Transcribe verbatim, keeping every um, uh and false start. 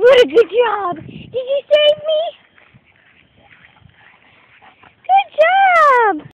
What a good job! Did you save me? Good job!